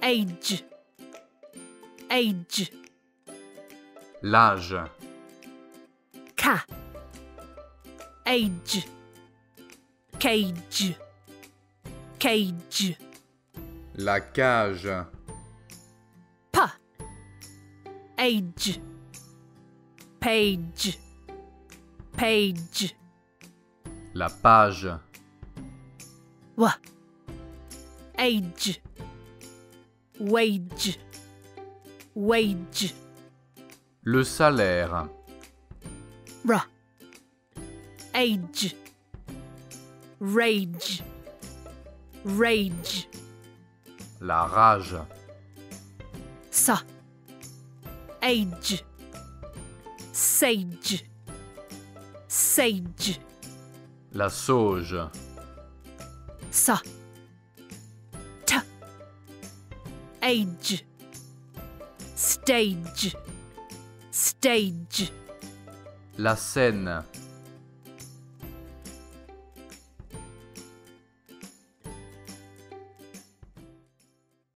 age, age, l'âge, ca, age, cage, cage, la cage, pa, age, page, page, la page, wa, age, wage, wage, le salaire, ra, age, rage, rage, la rage, sa, age, sage, sage, la sauge, sa, ta, age, stage, stage, la scène,